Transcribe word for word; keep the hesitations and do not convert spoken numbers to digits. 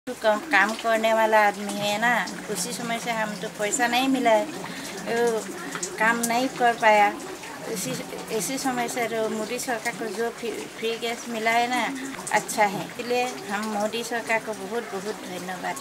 तो कम काम करने वाला आदमी है ना, उसी समय से हम तो पैसा नहीं मिला है, तो काम नहीं कर पाया। इसी इसी समय से मोदी सरकार को जो फ्री, फ्री गैस मिला है ना, अच्छा है। इसलिए हम मोदी सरकार को बहुत बहुत धन्यवाद।